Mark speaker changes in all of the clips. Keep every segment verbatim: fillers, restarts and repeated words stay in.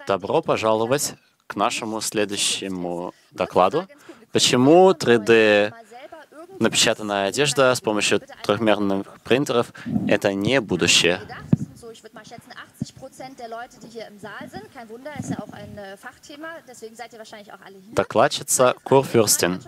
Speaker 1: Добро пожаловать к нашему следующему докладу. Почему три дэ напечатанная одежда с помощью трехмерных принтеров — это не будущее? Докладчица Курфюрстин.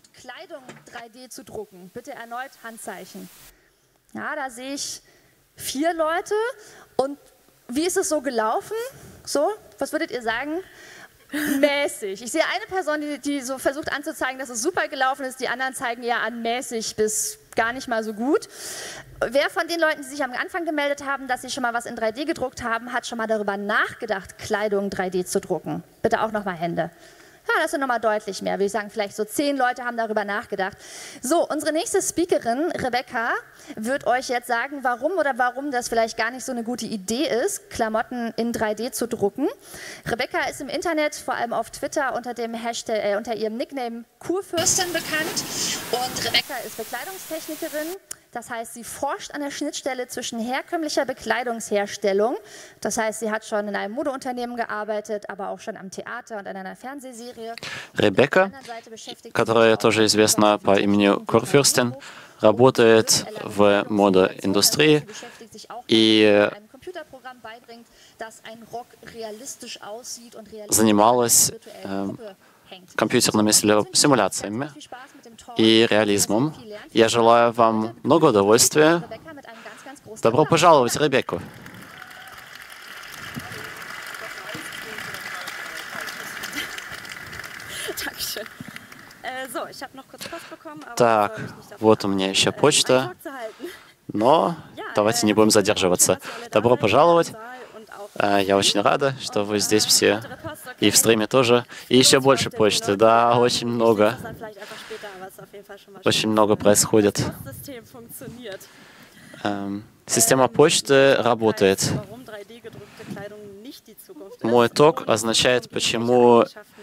Speaker 2: Ja, da sehe ich vier Leute. Und wie ist es so gelaufen? So, was würdet ihr sagen? Mäßig. Ich sehe eine Person, die, die so versucht anzuzeigen, dass es super gelaufen ist. Die anderen zeigen ja an mäßig bis gar nicht mal so gut. Wer von den Leuten, die sich am Anfang gemeldet haben, dass sie schon mal was in drei D gedruckt haben, hat schon mal darüber nachgedacht, Kleidung drei D zu drucken? Bitte auch nochmal Hände. Ja, das sind nochmal deutlich mehr. Würde ich sagen, vielleicht so zehn Leute haben darüber nachgedacht. So, unsere nächste Speakerin, Rebecca, wird euch jetzt sagen, warum oder warum das vielleicht gar nicht so eine gute Idee ist, Klamotten in drei D zu drucken. Rebecca ist im Internet, vor allem auf Twitter, unter dem Hashtag, äh, unter ihrem Nickname Kurfürstin bekannt. Und Rebecca ist Bekleidungstechnikerin. Das heißt, sie forscht an der Schnittstelle zwischen herkömmlicher Bekleidungsherstellung. Das heißt, sie hat schon in einem Modeunternehmen gearbeitet, aber auch schon am Theater und an einer Fernsehserie.
Speaker 1: Ребекка, которая тоже известна по имени Курфюрстин, работает в модоиндустрии и занималась э, компьютерными симуляциями и реализмом. Я желаю вам много удовольствия. Добро пожаловать, Ребекку. Так, вот у меня еще почта, но давайте не будем задерживаться. Добро пожаловать. Я очень рада, что вы здесь все, и в стриме тоже. И еще больше почты, да, очень много. Очень много происходит. Эм, система почты работает. Мой ток означает, почему...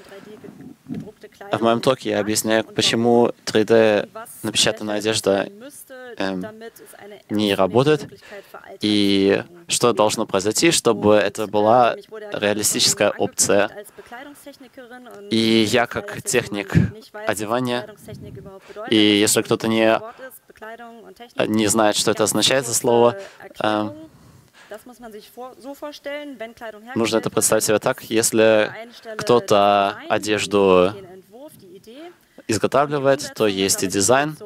Speaker 1: В моем токе я объясняю, почему три дэ напечатанная одежда эм, не работает и что должно произойти, чтобы это была реалистическая опция. И я как техник одевания, и если кто-то не, не знает, что это означает за слово, эм, нужно это представить себе так, если кто-то одежду изготавливает, то есть и дизайн,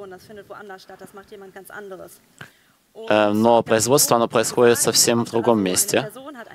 Speaker 1: но производство оно происходит совсем в другом месте.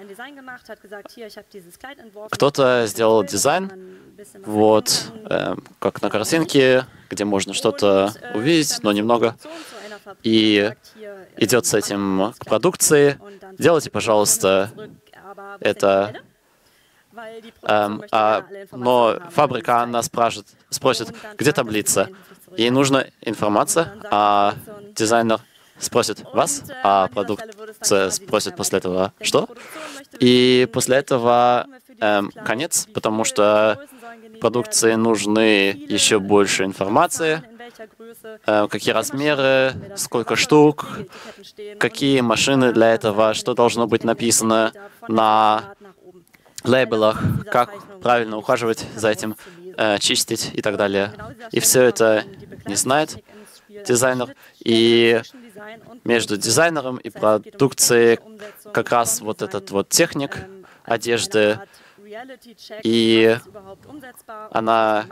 Speaker 1: Кто-то сделал дизайн, вот, как на картинке, где можно что-то увидеть, но немного, и идет с этим к продукции. Делайте, пожалуйста, это. Um, а, но фабрика, она спрашивает, спросит, где таблица? Ей нужна информация, а дизайнер спросит вас, а продукция спросит после этого что? И после этого эм, конец, потому что продукции нужны еще больше информации, э, какие размеры, сколько штук, какие машины для этого, что должно быть написано на лейблах, как правильно ухаживать за этим, э, чистить и так далее. И все это не знает дизайнер. И между дизайнером и продукцией как раз вот этот вот техник одежды, и она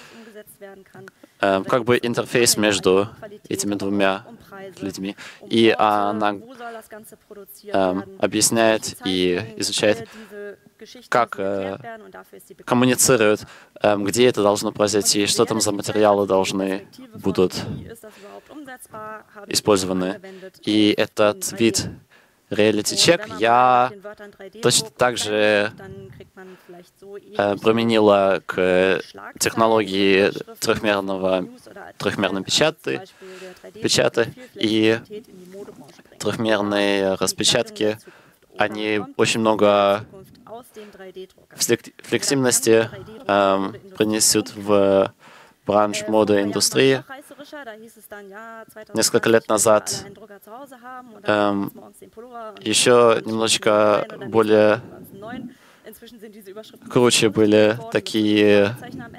Speaker 1: э, как бы интерфейс между этими двумя людьми. И она э, объясняет и изучает, как э, коммуницируют, э, где это должно произойти, что там за материалы должны будут использованы. И этот вид реалити-чек я точно так же э, применила к технологии трехмерного, трехмерной печаты, печаты и трехмерные распечатки. Они очень много флексибельности э, принесут в бранш моды индустрии. Несколько лет назад эм, еще немножечко более круче были такие,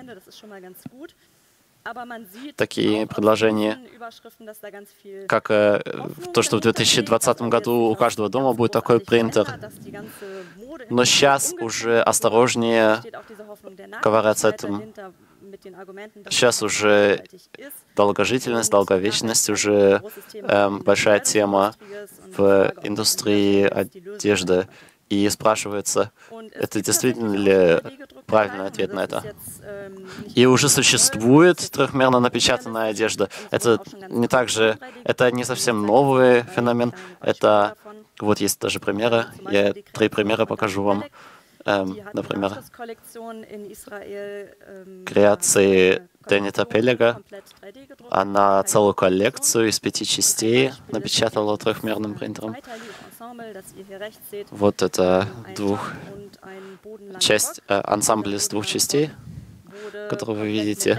Speaker 1: такие предложения, как э, то, что в две тысячи двадцатом году у каждого дома будет такой принтер. Но сейчас уже осторожнее говорят с этим. Сейчас уже долгожительность, долговечность уже эм, большая тема в индустрии одежды. И спрашивается, это действительно ли правильный ответ на это? И уже существует трехмерно напечатанная одежда. Это не так же, это не совсем новый феномен. Это, вот есть даже примеры. Я три примера покажу вам. Эм, например, креации Денита Пеллега. Она целую коллекцию из пяти частей напечатала трехмерным принтером. Вот это двух часть, э, ансамбль из двух частей, который вы видите.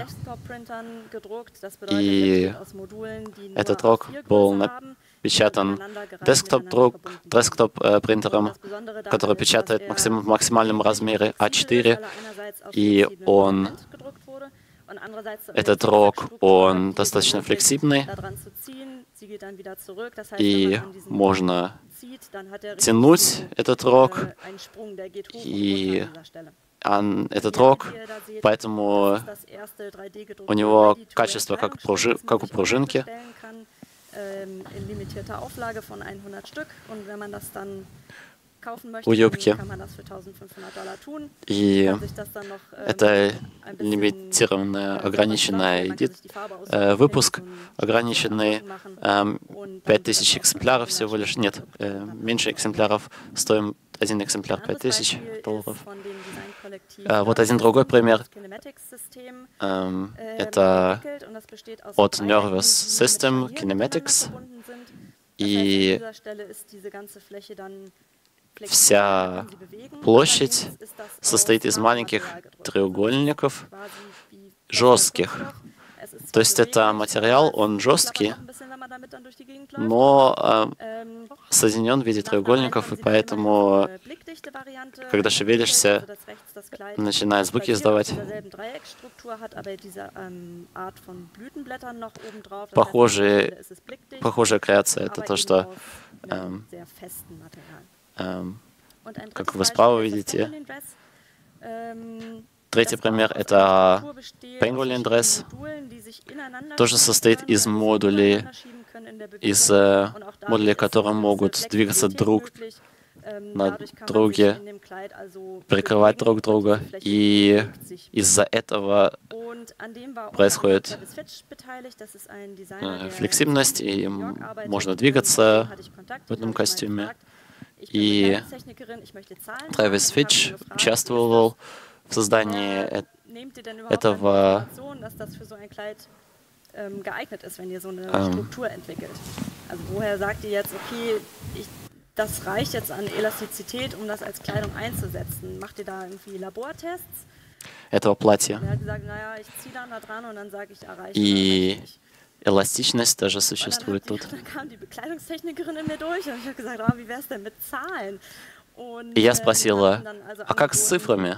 Speaker 1: И этот рог был напечатан десктоп-друк, десктоп-принтером, который печатает максим, в максимальном размере а четыре. И он, этот рог, он достаточно флексибный. И можно тянуть этот рог, и он, этот рог, поэтому у него качество как, пружи, как у пружинки. У юбки. И это лимитированный, ограниченный э, выпуск, ограниченный э, пять тысяч экземпляров всего лишь. Нет, э, меньше экземпляров, стоит один экземпляр пять тысяч долларов. Э, вот один другой пример. Э, это от Nervous System Kinematics. И вся площадь состоит из маленьких треугольников, жестких. То есть это материал, он жесткий, но э, соединен в виде треугольников, и поэтому, когда шевелишься, начинает звуки издавать. Похожие, похожая креация — это то, что э, Эм, как вы справа видите. Третий пример — это Pangolin Dress. Тоже состоит из модулей, из э, модулей, которые могут двигаться друг на друге, прикрывать друг друга. И из-за этого происходит э, флексибность, и можно двигаться в этом костюме. И Трэвис Фитч участвовал в создании этого ähm,
Speaker 2: das reicht jetzt an Elastizität, um das als Kleidung einzusetzen. Macht ihr da irgendwie Labortests?
Speaker 1: Этого платья. И эластичность тоже существует тут. И я спросила, а как с цифрами?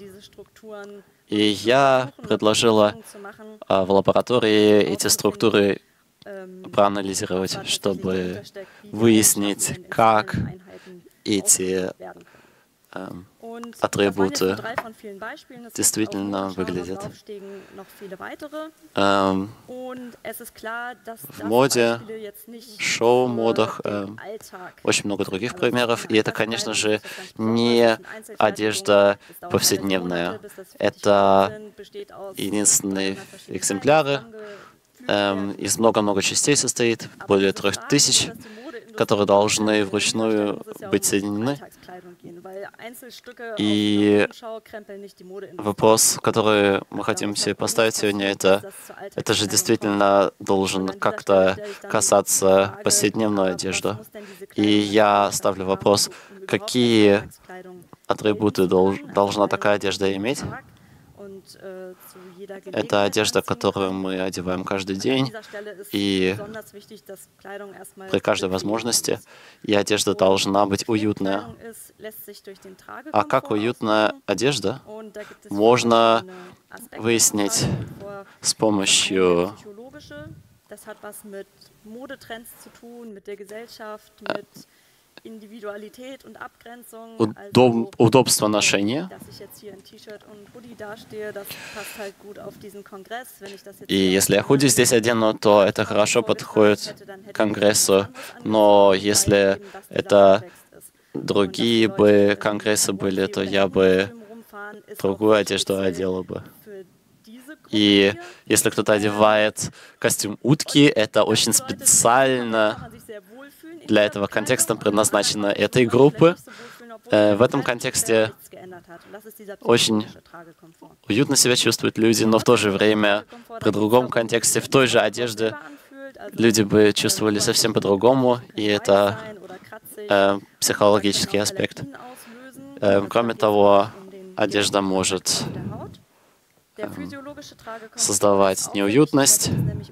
Speaker 1: И я предложила а, в лаборатории эти структуры проанализировать, чтобы выяснить, как эти ähm, атрибуты действительно выглядят. Ähm, в моде, шоу-модах ähm, очень много других примеров, и это, конечно же, не одежда повседневная. Это единственные экземпляры, ähm, из много-много частей состоит, более трех тысяч, которые должны вручную быть соединены. И вопрос, который мы хотим себе поставить сегодня, это, это же действительно должен как-то касаться повседневной одежды. И я ставлю вопрос, какие атрибуты долж, должна такая одежда иметь? Это одежда, которую мы одеваем каждый день и при каждой возможности. И одежда должна быть уютная. А как уютная одежда можно выяснить с помощью Удоб, удобства ношения. И если я худи здесь одену, то это хорошо подходит к конгрессу. Но если это другие бы конгрессы были, то я бы другую одежду одела бы. И если кто-то одевает костюм утки, это очень специально для этого контекста предназначено этой группы. Э, в этом контексте очень уютно себя чувствуют люди, но в то же время при другом контексте, в той же одежде, люди бы чувствовали совсем по-другому, и это э, психологический аспект. Э, кроме того, одежда может э, создавать неуютность.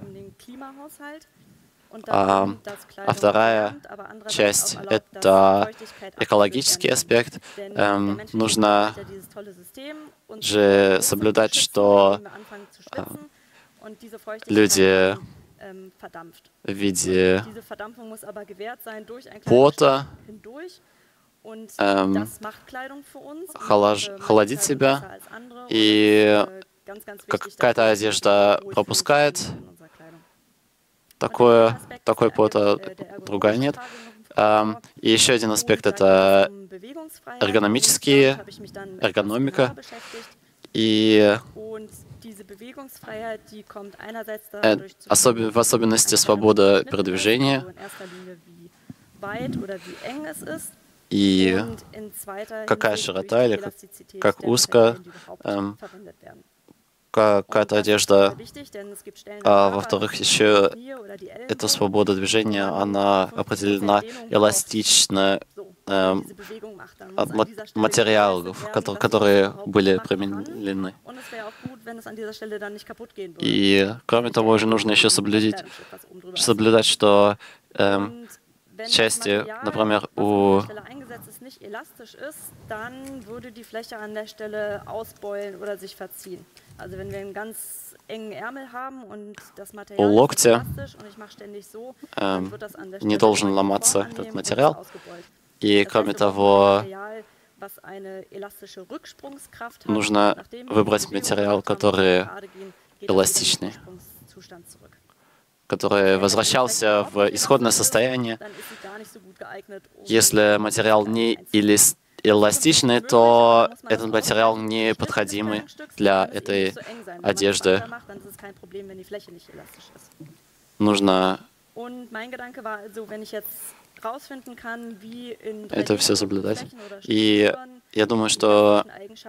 Speaker 1: А, а вторая часть — это экологический аспект. Эм, нужно же соблюдать, что э, люди в виде пота эм, холож, холодит себя, и какая-то одежда пропускает Такое, такой пот, а другая нет. И еще один аспект — это эргономические, эргономика. И особ, в особенности свобода передвижения и какая широта или как, как узко эм, какая-то одежда. А во-вторых, еще эта свобода движения, она определена эластично э, от материалов, которые, которые были применены. И кроме того, же нужно еще соблюдать, соблюдать что э, части, например, у у локтя э, не должен ломаться этот материал. И кроме того, нужно выбрать материал, который эластичный, который возвращался в исходное состояние. Если материал не эластичный, то этот материал не подходимый для этой одежды. Нужно это все соблюдать. И я думаю, что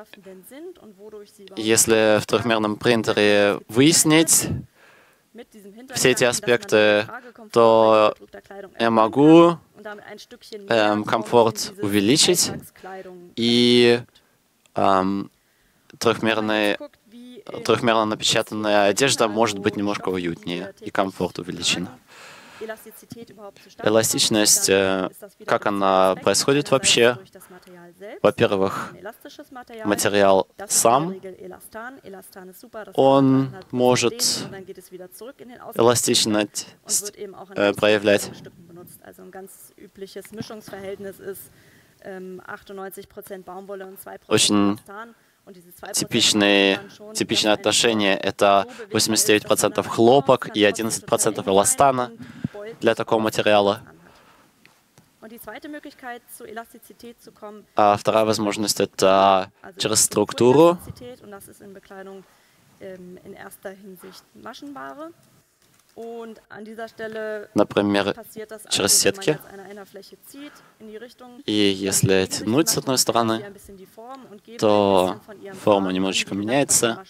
Speaker 1: если в трехмерном принтере выяснить все эти аспекты, то я могу эм, комфорт увеличить, и эм, трехмерная, трехмерно напечатанная одежда может быть немножко уютнее, и комфорт увеличен. Эластичность, э, как она происходит вообще? Во-первых, материал сам, он может эластичность э, проявлять. Очень типичные, типичное отношение — это восемьдесят девять процентов хлопок и одиннадцать процентов эластана для такого материала. А вторая возможность — это через структуру. Например, через сетки. И если тянуть с одной стороны, то форма немножечко меняется.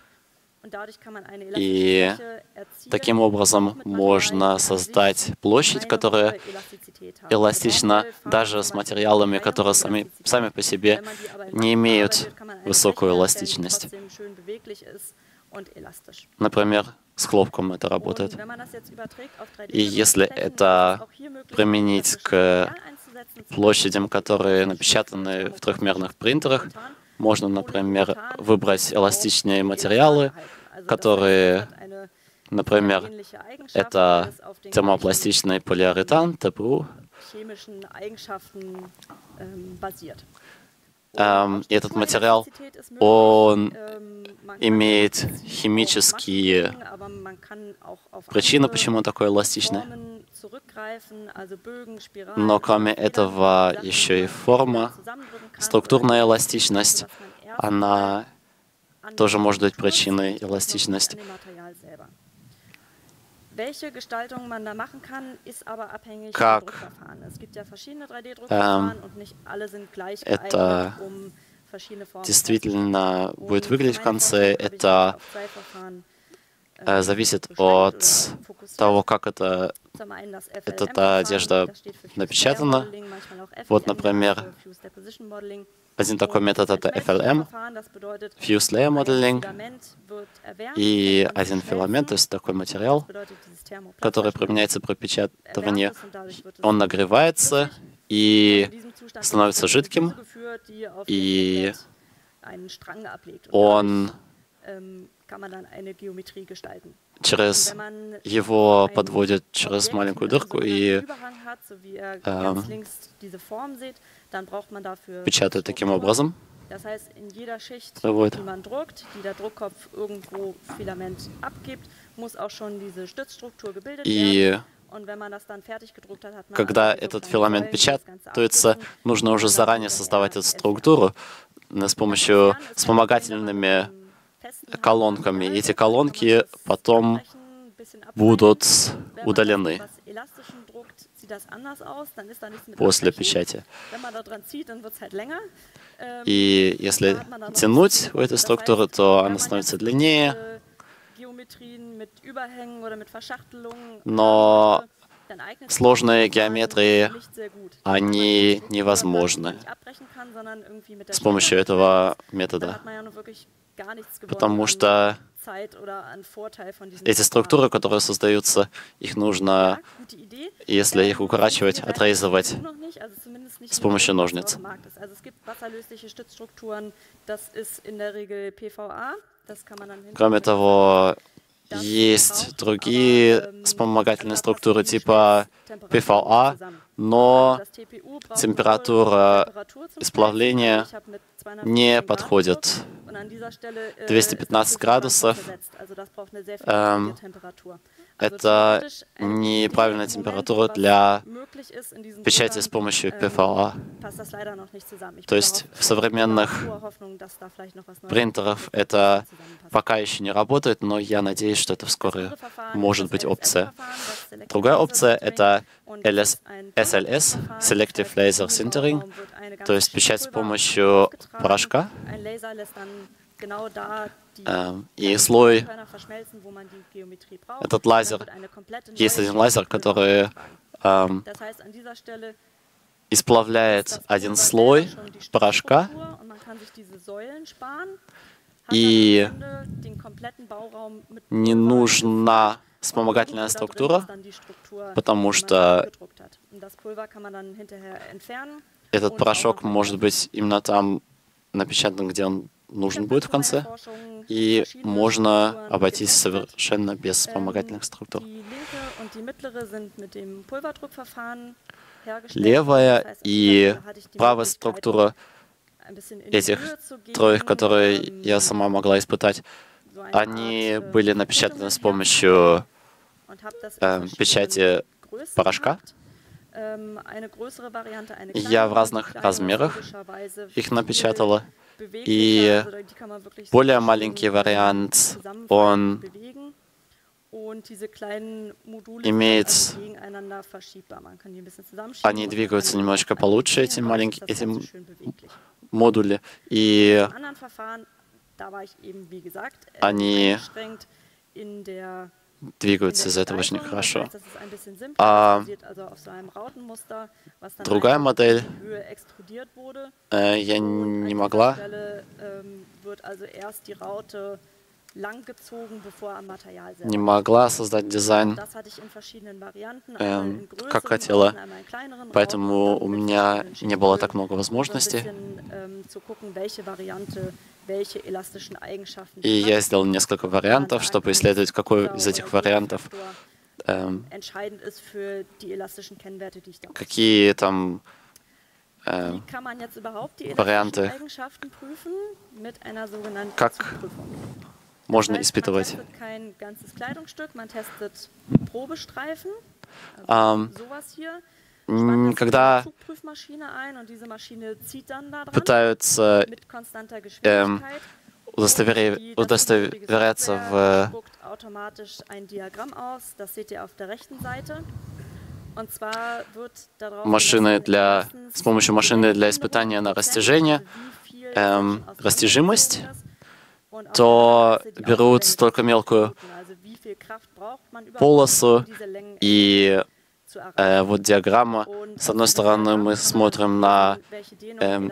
Speaker 1: И таким образом можно создать площадь, которая эластична даже с материалами, которые сами, сами по себе не имеют высокую эластичность. Например, с хлопком это работает. И если это применить к площадям, которые напечатаны в трехмерных принтерах, можно, например, выбрать эластичные материалы, которые, например, это термопластичный полиуретан, тэ пэ у. Um, и этот материал, он имеет химические причины, почему он такой эластичный. Но кроме этого еще и форма, структурная эластичность, она тоже может быть причиной эластичности. Как ähm, это действительно будет выглядеть в конце, это äh, зависит от того, как это, эта одежда напечатана. Вот, например, один такой метод — это эф эл эм, Fused Layer Modeling, и один филамент, то есть такой материал, который применяется при пропечатывании, он нагревается и становится жидким, и он через его подводят через маленькую дырку и э, печатают таким образом. Вот. И когда этот филамент печатается, нужно уже заранее создавать эту структуру с помощью вспомогательными колонками. И эти колонки потом будут удалены после печати. И если тянуть в эту структуру, то она становится длиннее, но сложные геометрии, они невозможны с помощью этого метода, потому что эти структуры, которые создаются, их нужно, если их укорачивать, отрезывать с помощью ножниц. Кроме того, есть другие вспомогательные структуры типа пэ вэ а, но температура исплавления не подходит. двести пятнадцать градусов эм, — это неправильная температура для печати с помощью пэ вэ а. То есть в современных принтерах это пока еще не работает, но я надеюсь, что это вскоре может быть опция. Другая опция — это эс эл эс, Selective Laser Sintering, то есть печать с помощью порошка. И слой, этот лазер, есть один лазер, который эм, исплавляет один слой порошка, и не нужна вспомогательная структура, потому что этот порошок может быть именно там напечатан, где он нужен будет в конце, и можно обойтись совершенно без вспомогательных структур. Левая и правая структура этих троих, которые я сама могла испытать, они были напечатаны с помощью э, печати порошка. Я в разных размерах их напечатала. И более маленький вариант, он имеет... Они двигаются немножко получше, эти маленькие эти модули. И они двигаются из-за этого очень хорошо. А другая модель э, я не могла. не могла создать дизайн, эм, как хотела, поэтому у меня не было так много возможностей. И я сделал несколько вариантов, чтобы исследовать, какой из этих вариантов, эм, какие там äh, варианты, как можно испытывать. Ähm, когда пытаются ähm, удостовери- удостоверяться в машины для, с помощью машины для испытания на растяжение, эм, растяжимость, то берут только мелкую полосу, и э, вот диаграмма. С одной стороны мы смотрим на, эм,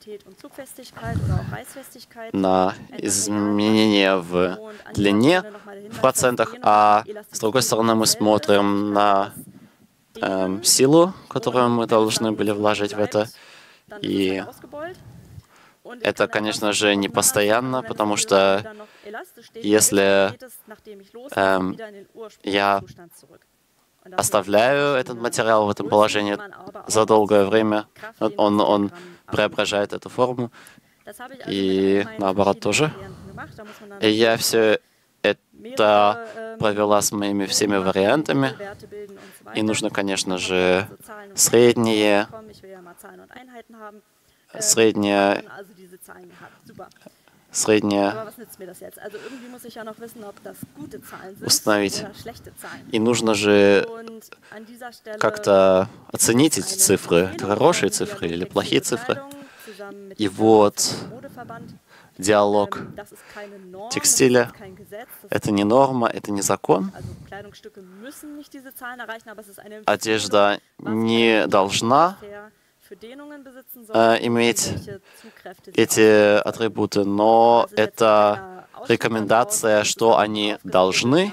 Speaker 1: на изменения в длине в процентах, а с другой стороны мы смотрим на эм, силу, которую мы должны были вложить в это. И это, конечно же, не постоянно, потому что если эм, я оставляю этот материал в этом положении за долгое время, он, он преображает эту форму, и наоборот тоже. И я все это провела с моими всеми вариантами, и нужно, конечно же, средние, среднее, среднее установить. И нужно же как-то оценить эти цифры, это хорошие цифры или плохие цифры. И вот диалог текстиля — это не норма, это не закон. Одежда не должна э, иметь эти атрибуты, но это рекомендация, что они должны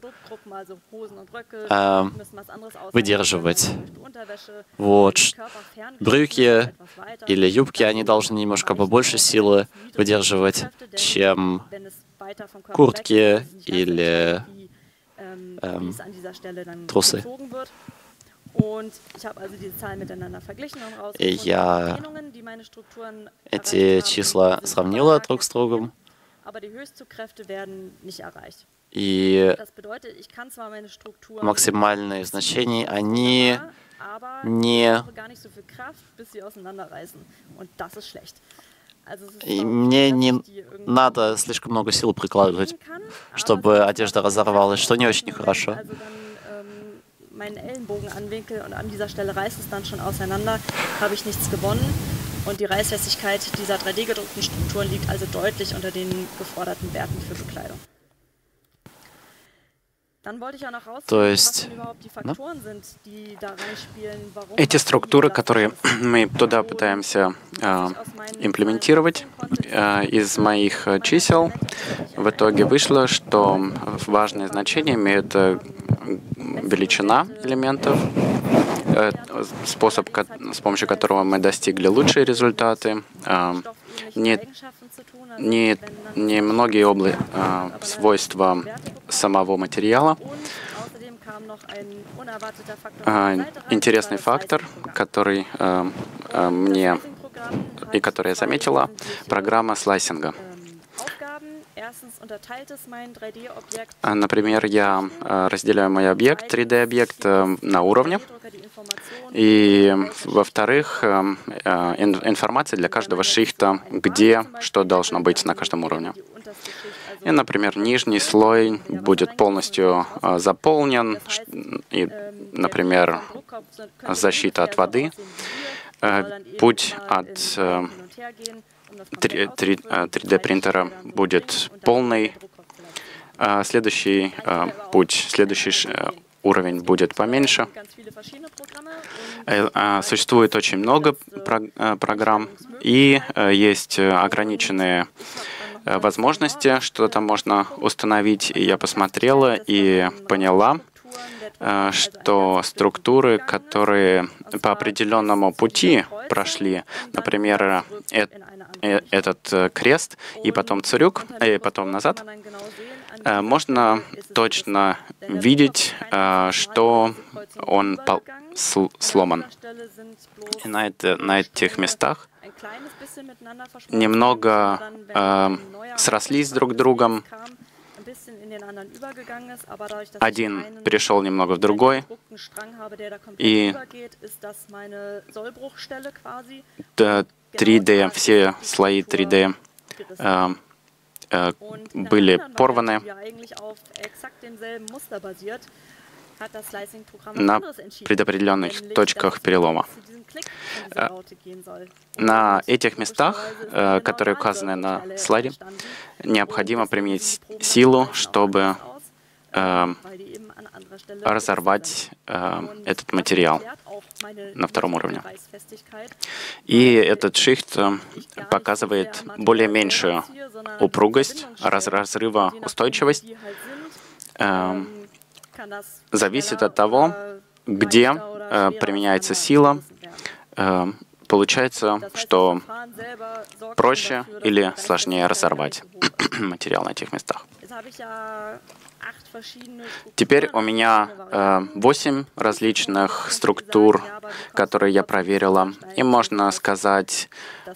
Speaker 1: э, выдерживать. Вот. Брюки или юбки, они должны немножко побольше силы выдерживать, чем куртки или эм, трусы. И я эти числа сравнила друг с другом. И максимальные значения, они не... И мне не надо слишком много сил прикладывать, чтобы одежда разорвалась, что не очень хорошо.
Speaker 2: meinen Ellenbogen anwinkel und an dieser Stelle reißt es dann schon auseinander, habe ich nichts gewonnen. Und die Reißfestigkeit dieser drei D gedruckten Strukturen liegt also deutlich unter den geforderten Werten für Bekleidung.
Speaker 1: То есть, да?
Speaker 3: Эти структуры, которые мы туда пытаемся э, имплементировать, э, из моих чисел в итоге вышло, что важное значение имеет э, величина элементов, э, способ, с помощью которого мы достигли лучшие результаты, э, не, не, не многие обла- э, свойства самого материала. Э, интересный фактор, который э, э, мне и который я заметила, программа слайсинга. Например, я разделяю мой объект, три дэ объект, на уровне. И, во-вторых, информация для каждого шрифта, где что должно быть на каждом уровне. И, например, нижний слой будет полностью заполнен, и, например, защита от воды, путь от три дэ принтера будет полный, следующий путь, следующий уровень будет поменьше. Существует очень много программ, и есть ограниченные возможности, что там можно установить. И я посмотрела и поняла, что структуры, которые по определенному пути прошли, например, этот крест и потом цирюльник, и потом назад, можно точно видеть, что он сломан. И на, это, на этих местах немного э, срослись друг с другом. Один перешел немного в другой, и три дэ, все слои три дэ э, э, были порваны на предопределенных точках перелома. На этих местах, которые указаны на слайде, необходимо применить силу, чтобы разорвать этот материал на втором уровне. И этот шрифт показывает более меньшую упругость, раз разрыва устойчивость. Зависит от того, где э, применяется сила. Э, получается, что проще или сложнее разорвать материал на этих местах. Теперь у меня э, восемь различных структур, которые я проверила. И можно сказать,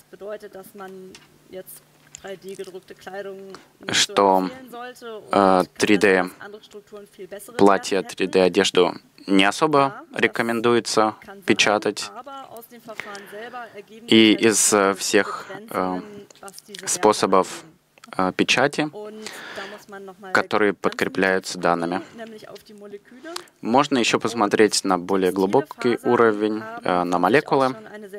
Speaker 3: что э, три дэ платье, три дэ одежду не особо рекомендуется печатать. И из всех э, способов э, печати, которые подкрепляются данными, можно еще посмотреть на более глубокий уровень, э, на молекулы.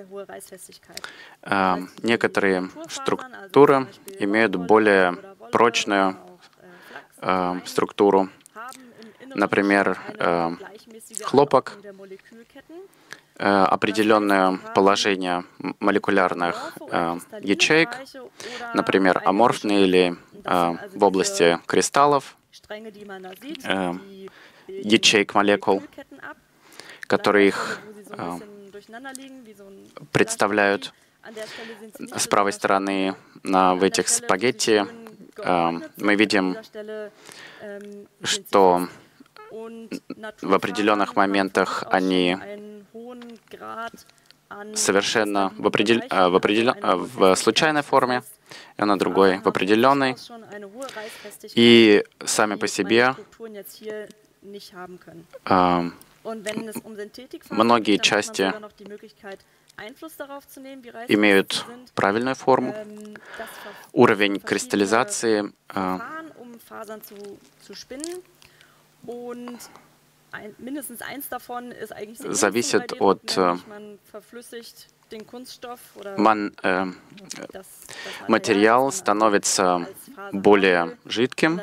Speaker 3: Э, некоторые структуры имеют более прочную э, структуру. Например, э, хлопок, э, определенное положение молекулярных э, ячеек, например, аморфные или э, в области кристаллов, э, ячеек молекул, которые их э, представляют. С правой стороны на, в этих спагетти э, мы видим, что в определенных моментах они совершенно в, определь... в, определен... в случайной форме, а на другой в определенной. И сами по себе э, многие части имеют правильную форму. Уровень кристаллизации э, зависит от э, ман, э, материал становится более жидким,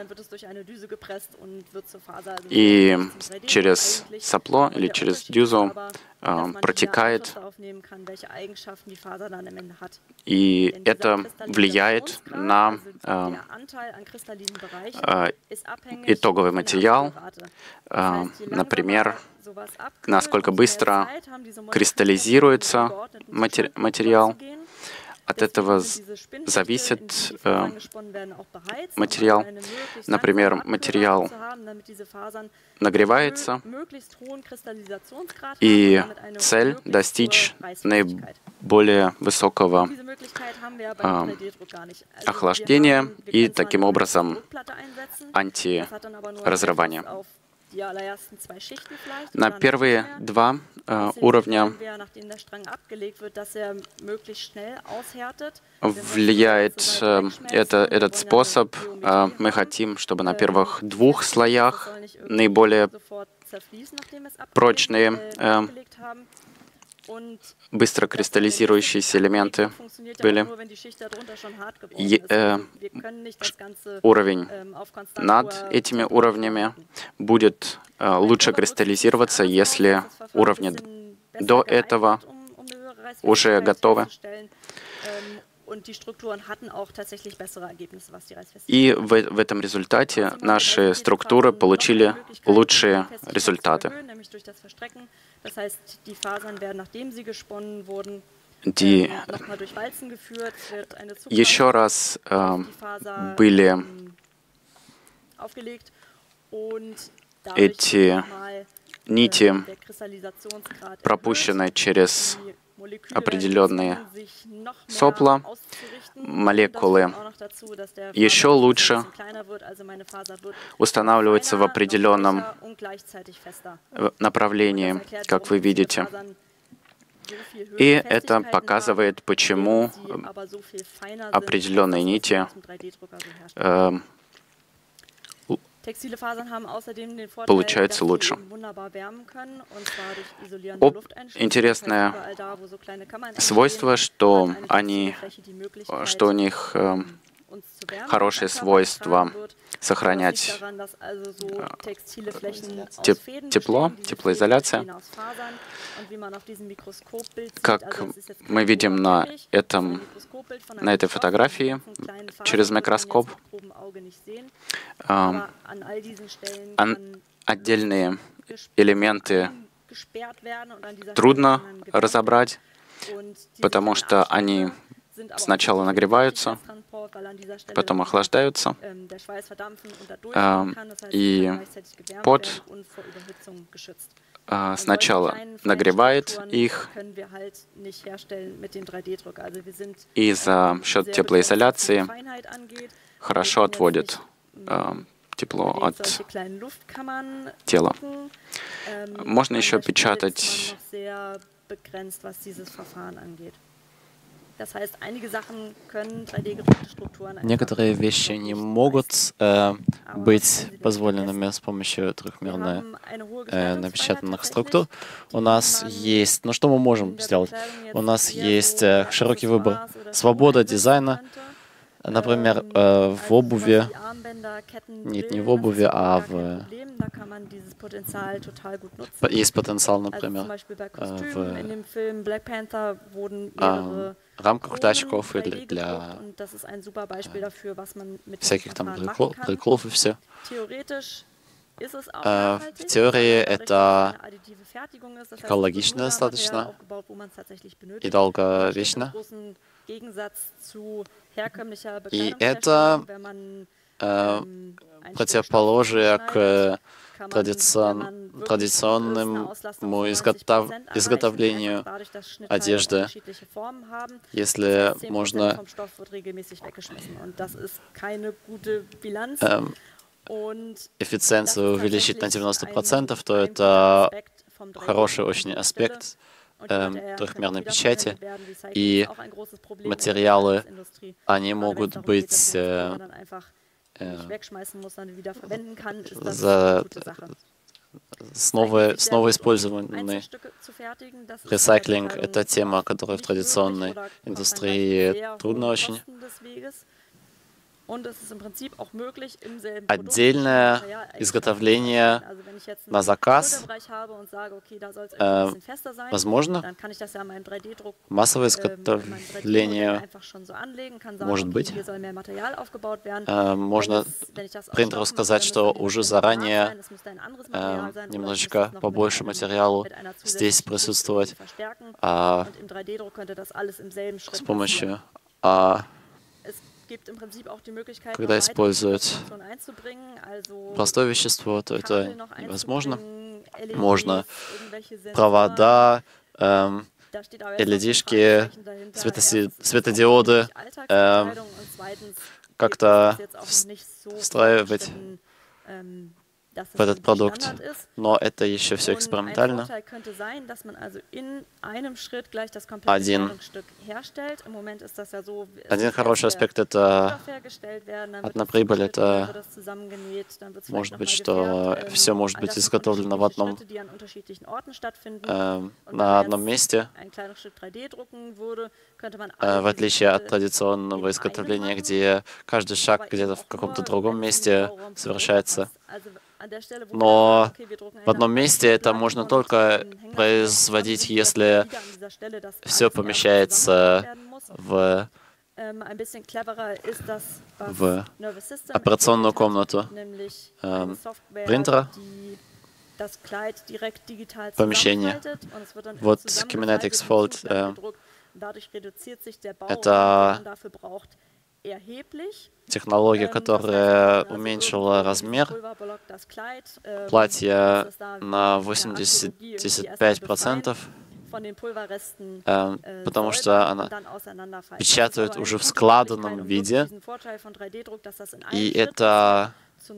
Speaker 3: и через сопло или через дюзу э, протекает, и это влияет на э, э, итоговый материал, э, например, насколько быстро кристаллизируется матери материал. От этого зависит э, материал. Например, материал нагревается, и цель — достичь наиболее высокого э, охлаждения и таким образом антиразрывания. На первые два э, уровня влияет э, это, этот способ. Э, мы хотим, чтобы на первых двух слоях наиболее прочные, э, быстро кристаллизирующиеся элементы были. И, э, уровень над этими уровнями будет э, лучше кристаллизироваться, если уровни до этого уже готовы. И в, в этом результате наши структуры получили лучшие результаты. Die еще раз э, были эти нити пропущены через определенные сопла, молекулы еще лучше устанавливаются в определенном направлении, как вы видите. И это показывает, почему определенные нити э, получаются лучше. Об, интересное свойство, что они, что у них э, хорошее свойство сохранять теп тепло, теплоизоляция. Как мы видим на, этом, на этой фотографии через микроскоп, э, отдельные элементы трудно разобрать, потому что они сначала нагреваются, потом охлаждаются, и пот сначала нагревает их, и за счет теплоизоляции хорошо отводит тепло от тела. Можно еще печатать
Speaker 1: Некоторые вещи не могут э, быть позволенными с помощью трехмерно э, напечатанных структур. У нас есть, ну что мы можем сделать? У нас есть э, широкий выбор, свобода дизайна. Например, э, в обуви, нет, не в обуви, а в... Есть потенциал, например, в э, рамках тачков или для всяких там прикол, приколов и все. Э, в теории это экологично достаточно и долговечно. И это э, противоположие к традицион, традиционному изготов, изготовлению одежды, если можно э, эффициенцию увеличить на девяносто процентов, то это хороший очень аспект э, трехмерной печати, и материалы, они могут быть э, э, за, снова, снова использованы. Ресайклинг — это тема, которая в традиционной индустрии трудно очень. Отдельное изготовление на заказ э, возможно. Массовое изготовление может быть. Э, можно принтеру сказать, что уже заранее э, немножечко побольше материалу здесь присутствовать, а с помощью а, когда используют простое вещество, то это невозможно. Можно провода, эм, эл и ди-шки, светодиоды эм, как-то встраивать в этот продукт, но это еще все экспериментально. Один, один хороший аспект — это одна прибыль, это может быть, что все может быть изготовлено в одном, э, на одном месте, э, в отличие от традиционного изготовления, где каждый шаг где-то в каком-то другом месте совершается. Но в одном месте это можно только производить, если все помещается в в операционную комнату э, принтера, помещение. Вот Kinetics Fold э, это технология, которая уменьшила размер платья на восемьдесят пять процентов, э, потому что она печатает уже в складанном виде, и это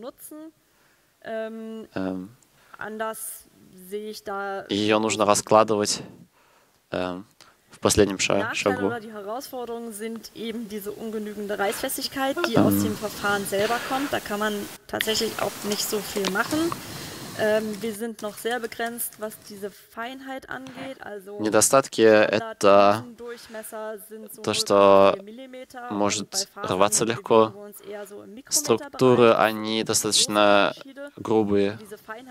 Speaker 1: э, ее нужно раскладывать э, в последнем ша шагу.
Speaker 2: Die Herausforderungen sind eben diese ungenügende Reißfestigkeit, die aus dem Verfahren selber kommt. Da kann man tatsächlich auch nicht so viel machen. Ähm, wir sind noch sehr begrenzt, was diese Feinheit angeht. Also
Speaker 1: недостатки — это то, что может рваться легко. Структуры, они достаточно грубые.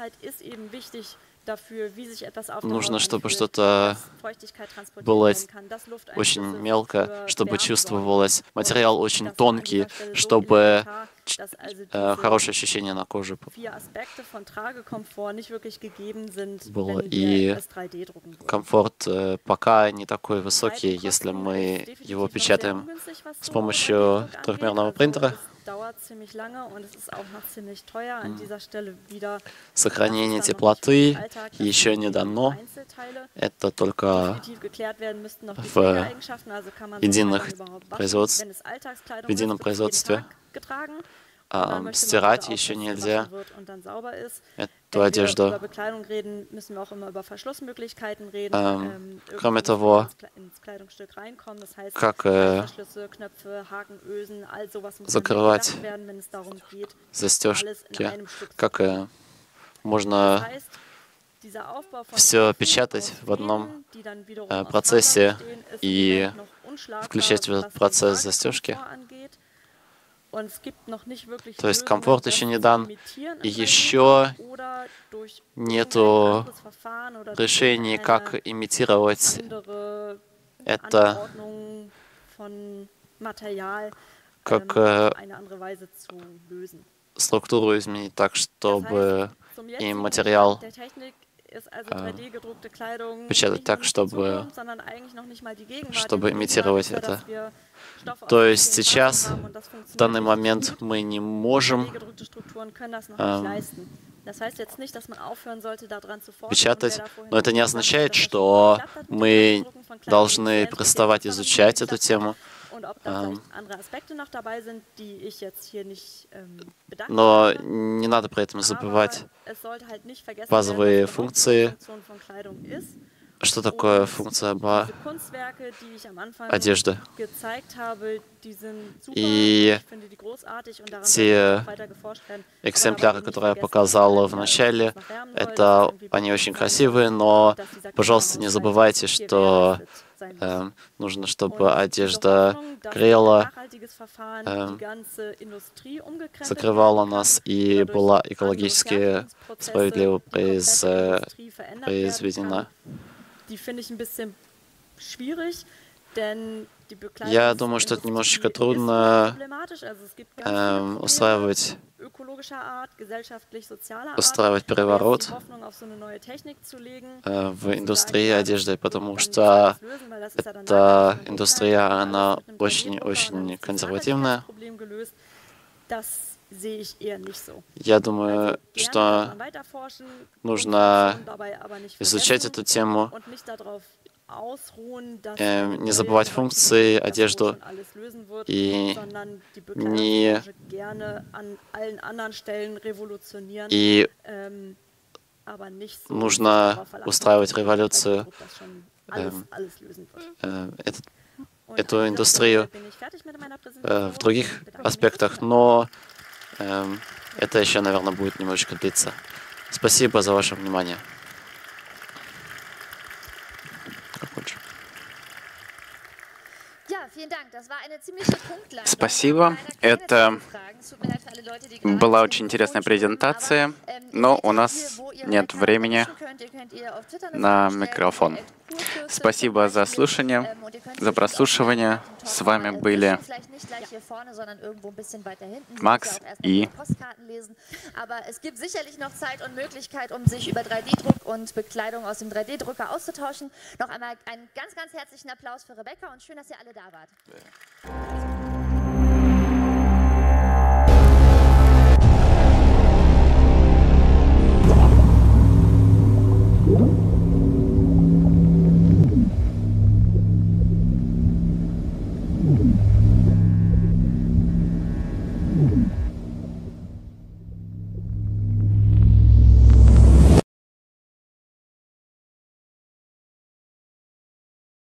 Speaker 1: Нужно, чтобы что-то было очень мелко, чтобы чувствовалось. Материал очень тонкий, чтобы э, хорошее ощущение на коже было. И комфорт э, пока не такой высокий, если мы его печатаем с помощью трехмерного принтера. Сохранение теплоты еще не дано. Это только в единых производств... в едином производстве. А стирать еще нельзя эту одежду. Ähm, кроме того, как э, закрывать застежки, как э, можно все печатать в одном э, процессе и включать в этот процесс застежки. То есть комфорт еще не дан, и еще нету решений, как имитировать это, как э, структуру изменить так, чтобы и материал э, печатать так, чтобы, чтобы имитировать это. То есть сейчас, в данный момент, мы не можем э, печатать, но это не означает, что мы должны переставать изучать эту тему. Э, но не надо при этом забывать базовые функции. Что такое функция ба одежды? И те экземпляры, которые я показала в начале, это они очень красивые, но, пожалуйста, не забывайте, что э, нужно, чтобы одежда грела, э, закрывала нас и была экологически справедливо произ, э, произведена. Я думаю, что это немножечко трудно э, устраивать, устраивать переворот э, в индустрии одежды, потому что эта индустрия, она очень-очень консервативная. Я думаю, что нужно изучать эту тему, э, не забывать функции, одежду, и не и нужно устраивать революцию, э, э, этот, эту индустрию э, в других аспектах, но э, это еще, наверное, будет немножечко длиться. Спасибо за ваше внимание.
Speaker 3: Спасибо. Это была очень интересная презентация, но у нас нет времени на микрофон. Спасибо за слушание, за прослушивание. С вами были Max и
Speaker 2: Aber es gibt sicherlich noch Zeit und Möglichkeit, um sich über drei D Druck und Bekleidung aus dem drei D Drucker auszutauschen. Noch einmal einen ganz, ganz herzlichen Applaus für Rebecca und schön, dass ihr alle da wart.